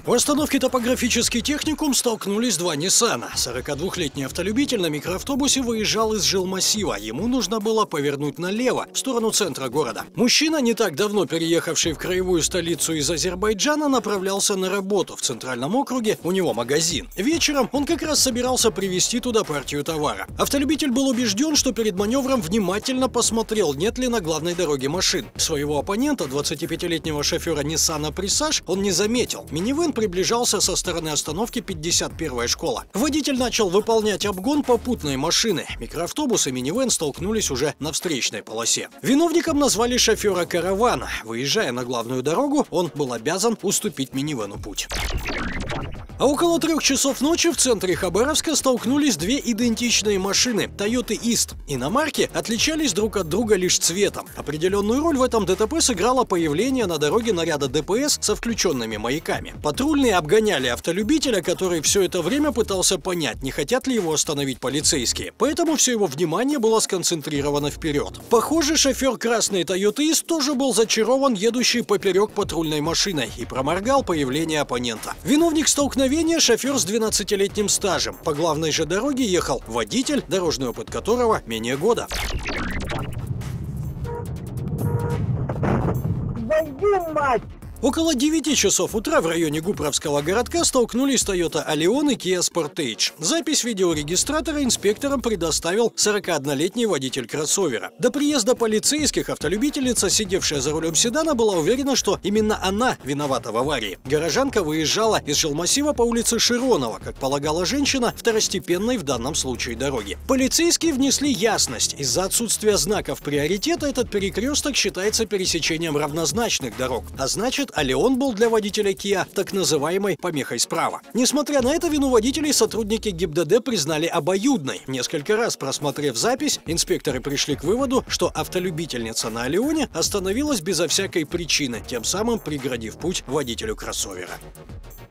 В остановке топографический техникум столкнулись два Ниссана. 42-летний автолюбитель на микроавтобусе выезжал из жилмассива. Ему нужно было повернуть налево, в сторону центра города. Мужчина, не так давно переехавший в краевую столицу из Азербайджана, направлялся на работу. В центральном округе у него магазин. Вечером он как раз собирался привезти туда партию товара. Автолюбитель был убежден, что перед маневром внимательно посмотрел, нет ли на главной дороге машин. Своего оппонента, 25-летнего шофера Ниссана Presage, он не заметил. Минивэн приближался со стороны остановки 51-я школа. Водитель начал выполнять обгон попутной машины. Микроавтобус и минивэн столкнулись уже на встречной полосе. Виновником назвали шофера каравана. Выезжая на главную дорогу, он был обязан уступить минивэну путь. А около 3 часов ночи в центре Хабаровска столкнулись две идентичные машины Toyota East. Иномарки отличались друг от друга лишь цветом. Определенную роль в этом ДТП сыграло появление на дороге наряда ДПС со включенными маяками. Патрульные обгоняли автолюбителя, который все это время пытался понять, не хотят ли его остановить полицейские. Поэтому все его внимание было сконцентрировано вперед. Похоже, шофер красной Toyota East тоже был зачарован едущей поперек патрульной машиной и проморгал появление оппонента. Виновник столкновения — шофер с 12-летним стажем. По главной же дороге ехал водитель, дорожный опыт которого менее года. Твою мать! Около 9 часов утра в районе Гупровского городка столкнулись Toyota Allion и Kia Sportage. Запись видеорегистратора инспекторам предоставил 41-летний водитель кроссовера. До приезда полицейских автолюбительница, сидевшая за рулем седана, была уверена, что именно она виновата в аварии. Горожанка выезжала из жилмассива по улице Широнова, как полагала женщина, второстепенной в данном случае дороги. Полицейские внесли ясность. Из-за отсутствия знаков приоритета этот перекресток считается пересечением равнозначных дорог, а значит, Алион был для водителя Kia так называемой помехой справа. Несмотря на это, вину водителей сотрудники ГИБДД признали обоюдной. Несколько раз просмотрев запись, инспекторы пришли к выводу, что автолюбительница на Алионе остановилась безо всякой причины, тем самым преградив путь водителю кроссовера.